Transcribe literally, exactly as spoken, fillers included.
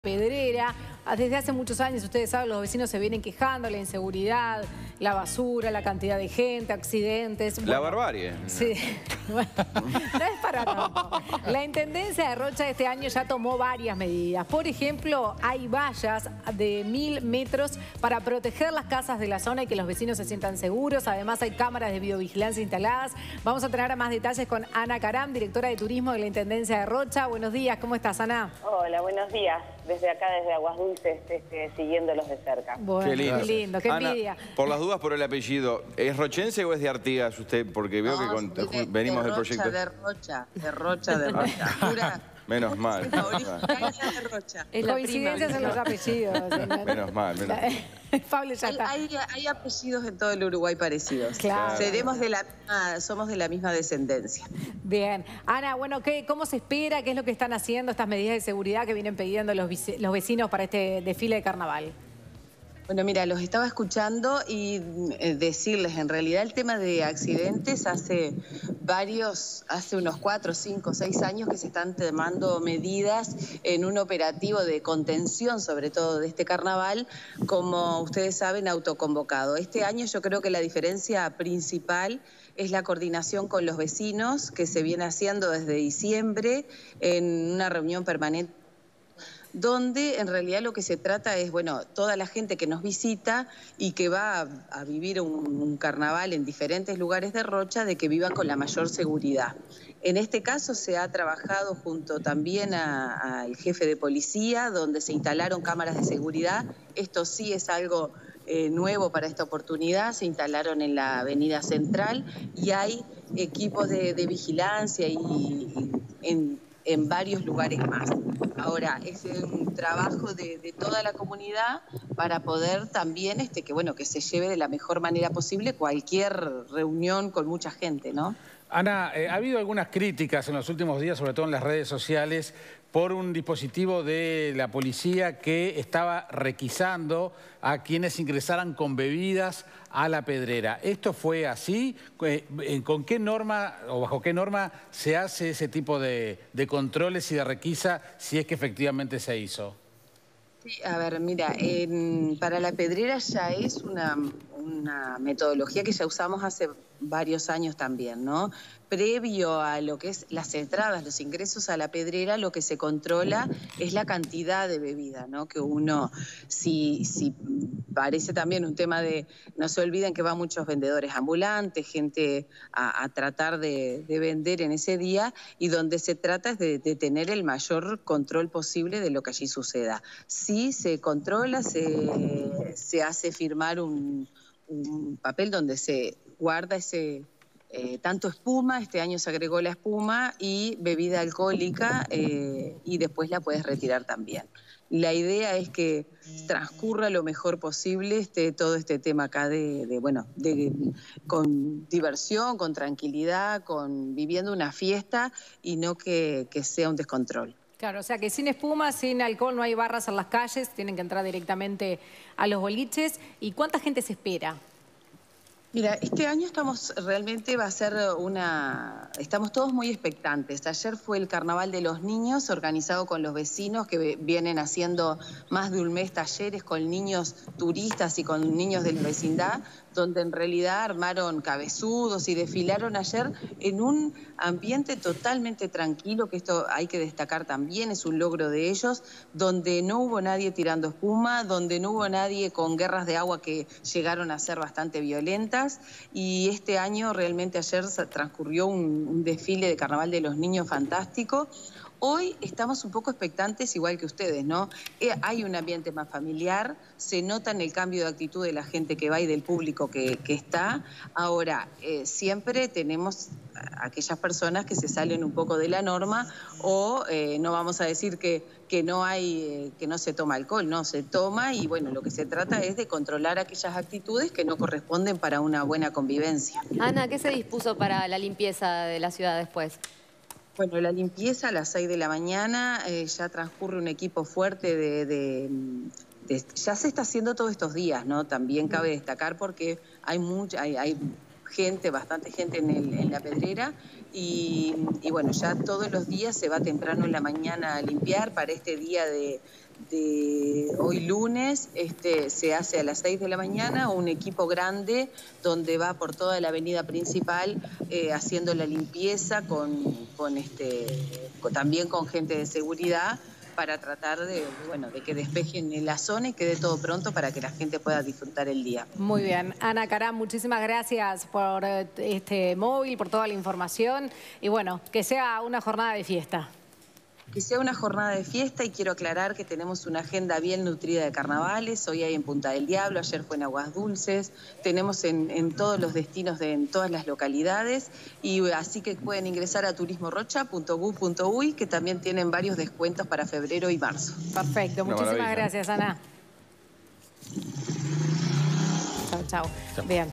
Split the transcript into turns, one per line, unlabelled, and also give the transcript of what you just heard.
Pedrera. Desde hace muchos años, ustedes saben, los vecinos se vienen quejando, la inseguridad, la basura, la cantidad de gente, accidentes.
La
bueno,
barbarie.
Sí, bueno, no es para tanto. La Intendencia de Rocha este año ya tomó varias medidas. Por ejemplo, hay vallas de mil metros para proteger las casas de la zona y que los vecinos se sientan seguros. Además, hay cámaras de videovigilancia instaladas. Vamos a tener más detalles con Ana Caram, directora de Turismo de la Intendencia de Rocha. Buenos días, ¿cómo estás, Ana?
Hola, buenos días. Desde acá, desde Aguas Dulces, este, siguiéndolos de cerca.
Bueno, qué lindo, qué, lindo, qué
Ana,
envidia.
por las dudas por el apellido, ¿es rochense o es de Artigas usted? Porque veo
no,
que con,
de,
venimos
de
del proyecto.
De Rocha, de Rocha, de Rocha. Pura.
Menos mal.
La originaria de Rocha.
Es Coincidencias en los apellidos.
Menos mal, menos mal.
Pablo, ya está.
Hay, hay, hay apellidos en todo el Uruguay parecidos.
Claro.
Seremos de la misma, somos de la misma descendencia.
Bien. Ana, bueno, ¿qué, ¿cómo se espera? ¿Qué es lo que están haciendo estas medidas de seguridad que vienen pidiendo los, los vecinos para este desfile de carnaval?
Bueno, mira, los estaba escuchando y decirles, en realidad el tema de accidentes hace varios, hace unos cuatro, cinco, seis años que se están tomando medidas en un operativo de contención, sobre todo de este carnaval, como ustedes saben, autoconvocado. Este año yo creo que la diferencia principal es la coordinación con los vecinos que se viene haciendo desde diciembre en una reunión permanente, donde en realidad lo que se trata es, bueno, toda la gente que nos visita y que va a, a vivir un, un carnaval en diferentes lugares de Rocha, de que vivan con la mayor seguridad. En este caso se ha trabajado junto también al jefe de policía, donde se instalaron cámaras de seguridad. Esto sí es algo eh, nuevo para esta oportunidad, se instalaron en la avenida central y hay equipos de, de vigilancia y, y en, en varios lugares más. Ahora, es un trabajo de, de toda la comunidad para poder también este, que, bueno, que se lleve de la mejor manera posible cualquier reunión con mucha gente, ¿no?
Ana, eh, ha habido algunas críticas en los últimos días, sobre todo en las redes sociales, por un dispositivo de la policía que estaba requisando a quienes ingresaran con bebidas a la Pedrera. ¿Esto fue así? ¿Con qué norma o bajo qué norma se hace ese tipo de, de controles y de requisa si es que efectivamente se hizo?
Sí, a ver, mira, en, para la Pedrera ya es una, una metodología que ya usamos hace varios años también, ¿no? Previo a lo que es las entradas, los ingresos a la Pedrera, lo que se controla es la cantidad de bebida, ¿no? Que uno, si, si parece también un tema de, no se olviden que van muchos vendedores ambulantes, gente a, a tratar de, de vender en ese día, y donde se trata es de, de tener el mayor control posible de lo que allí suceda. Sí se controla, se, se hace firmar un, un papel donde se guarda ese... Eh, tanto espuma, este año se agregó la espuma, y bebida alcohólica, eh, y después la puedes retirar también. La idea es que transcurra lo mejor posible este, todo este tema acá de, de bueno, de, con diversión, con tranquilidad, con viviendo una fiesta y no que, que sea un descontrol.
Claro, o sea que sin espuma, sin alcohol, no hay barras en las calles, tienen que entrar directamente a los boliches. ¿Y cuánta gente se espera?
Mira, este año estamos realmente va a ser una... Estamos todos muy expectantes. Ayer fue el Carnaval de los Niños, organizado con los vecinos que vienen haciendo más de un mes talleres con niños turistas y con niños de la vecindad, donde en realidad armaron cabezudos y desfilaron ayer en un ambiente totalmente tranquilo, que esto hay que destacar también, es un logro de ellos, donde no hubo nadie tirando espuma, donde no hubo nadie con guerras de agua que llegaron a ser bastante violentas. Y este año realmente ayer transcurrió un, un desfile de Carnaval de los Niños fantástico. Hoy estamos un poco expectantes, igual que ustedes, ¿no? Eh, hay un ambiente más familiar, se nota en el cambio de actitud de la gente que va y del público que, que está. Ahora, eh, siempre tenemos a aquellas personas que se salen un poco de la norma, o eh, no vamos a decir que, que, no hay, eh, que no se toma alcohol, no, se toma, y bueno, lo que se trata es de controlar aquellas actitudes que no corresponden para una buena convivencia.
Ana, ¿qué se dispuso para la limpieza de la ciudad después?
Bueno, la limpieza a las seis de la mañana, eh, ya transcurre un equipo fuerte de, de, de... Ya se está haciendo todos estos días, ¿no? También cabe destacar porque hay mucha... Hay, hay gente, bastante gente en, el, en la Pedrera, y, y bueno, ya todos los días se va temprano en la mañana a limpiar para este día de, de hoy lunes, este, se hace a las seis de la mañana un equipo grande donde va por toda la avenida principal eh, haciendo la limpieza con, con este, con, también con gente de seguridad para tratar de, bueno, de que despejen la zona y quede todo pronto para que la gente pueda disfrutar el día.
Muy bien. Ana Caram, muchísimas gracias por este móvil, por toda la información y bueno, que sea una jornada de fiesta.
Que sea una jornada de fiesta y quiero aclarar que tenemos una agenda bien nutrida de carnavales. Hoy hay en Punta del Diablo, ayer fue en Aguas Dulces, tenemos en, en todos los destinos, de, en todas las localidades y así que pueden ingresar a turismo rocha punto gob punto uy que también tienen varios descuentos para febrero y marzo.
Perfecto,
Una
muchísimas
maravilla.
gracias, Ana. Chao, chao. Bien.